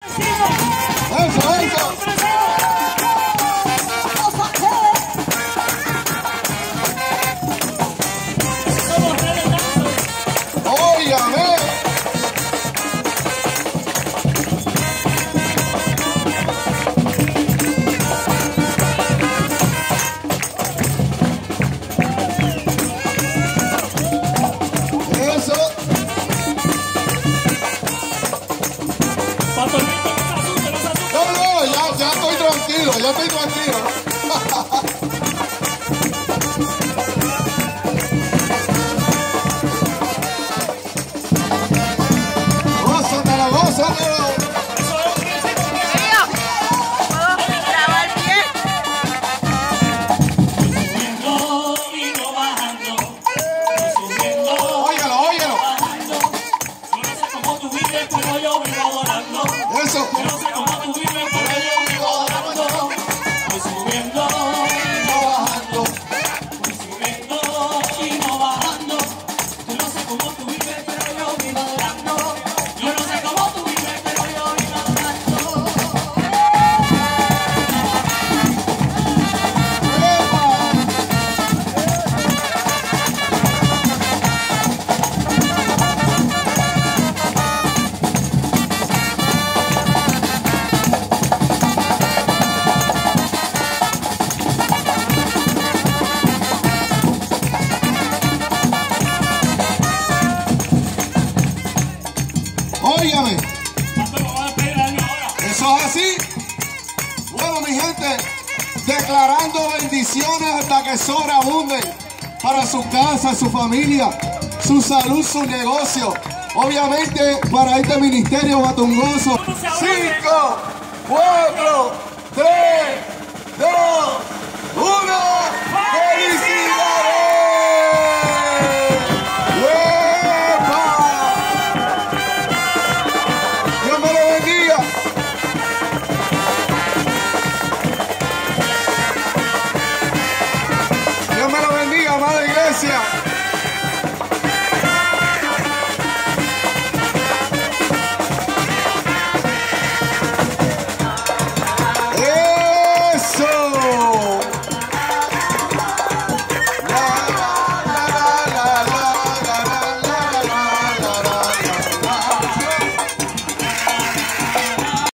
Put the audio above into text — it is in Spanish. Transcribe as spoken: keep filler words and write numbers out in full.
Eso, eso. Óyame. Eso. No, no, ya, ya estoy tranquilo, ya estoy tranquilo. Gózatela, gózatela. Óyelo, óyelo. Eso. Óigame, eso es así. Bueno, mi gente, declarando bendiciones hasta que sobreabunden para su casa, su familia, su salud, su negocio. Obviamente para este ministerio batungoso. Cinco, cuatro, tres, dos, uno. ¡Felicidades! Dios me lo bendiga, amada iglesia.